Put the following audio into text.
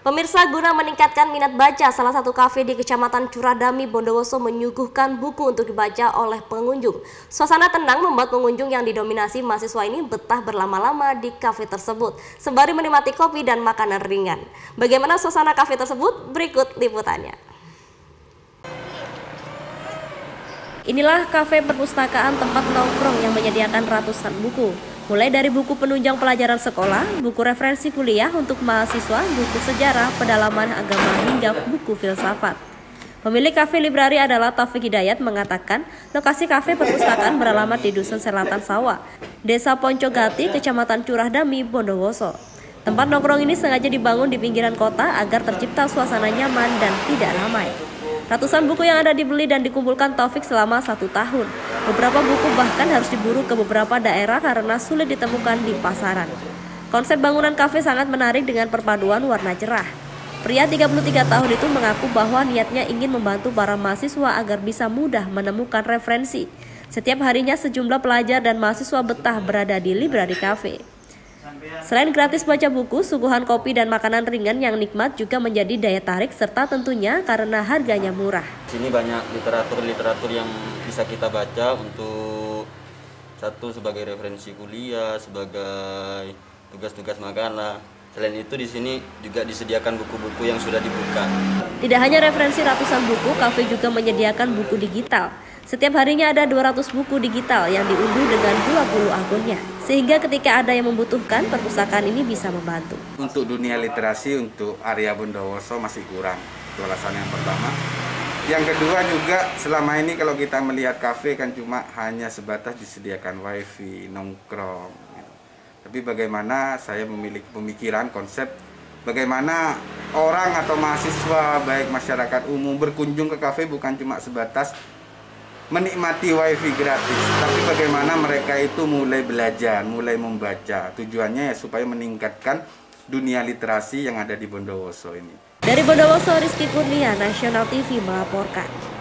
Pemirsa, guna meningkatkan minat baca, salah satu kafe di Kecamatan Curadami, Bondowoso menyuguhkan buku untuk dibaca oleh pengunjung. Suasana tenang membuat pengunjung yang didominasi mahasiswa ini betah berlama-lama di kafe tersebut, sembari menikmati kopi dan makanan ringan. Bagaimana suasana kafe tersebut? Berikut liputannya. Inilah kafe perpustakaan tempat nongkrong yang menyediakan ratusan buku. Mulai dari buku penunjang pelajaran sekolah, buku referensi kuliah untuk mahasiswa, buku sejarah, pedalaman agama, hingga buku filsafat. Pemilik kafe librari adalah Taufik Hidayat mengatakan, lokasi kafe perpustakaan beralamat di Dusun Selatan Sawah, Desa Poncogati, Kecamatan Curadami, Bondowoso. Tempat nongkrong ini sengaja dibangun di pinggiran kota agar tercipta suasana nyaman dan tidak ramai. Ratusan buku yang ada dibeli dan dikumpulkan Taufik selama 1 tahun. Beberapa buku bahkan harus diburu ke beberapa daerah karena sulit ditemukan di pasaran. Konsep bangunan kafe sangat menarik dengan perpaduan warna cerah. Pria 33 tahun itu mengaku bahwa niatnya ingin membantu para mahasiswa agar bisa mudah menemukan referensi. Setiap harinya sejumlah pelajar dan mahasiswa betah berada di librari kafe. Selain gratis baca buku, suguhan kopi dan makanan ringan yang nikmat juga menjadi daya tarik serta tentunya karena harganya murah. Di sini banyak literatur yang bisa kita baca untuk satu sebagai referensi kuliah, sebagai tugas-tugas makalah. Selain itu di sini juga disediakan buku-buku yang sudah dibuka. Tidak hanya referensi ratusan buku, kafe juga menyediakan buku digital. Setiap harinya ada 200 buku digital yang diunduh dengan 20 akunnya. Sehingga ketika ada yang membutuhkan, perpustakaan ini bisa membantu. Untuk dunia literasi untuk area Bondowoso masih kurang. Itu alasan yang pertama. Yang kedua juga selama ini kalau kita melihat kafe kan cuma hanya sebatas disediakan wifi, nongkrong. Gitu. Tapi bagaimana saya memiliki pemikiran konsep bagaimana orang atau mahasiswa baik masyarakat umum berkunjung ke kafe bukan cuma sebatas menikmati wifi gratis, tapi bagaimana mereka itu mulai belajar, mulai membaca. Tujuannya ya supaya meningkatkan dunia literasi yang ada di Bondowoso ini. Dari Bondowoso, Rizky Kurnia, Nasional TV melaporkan.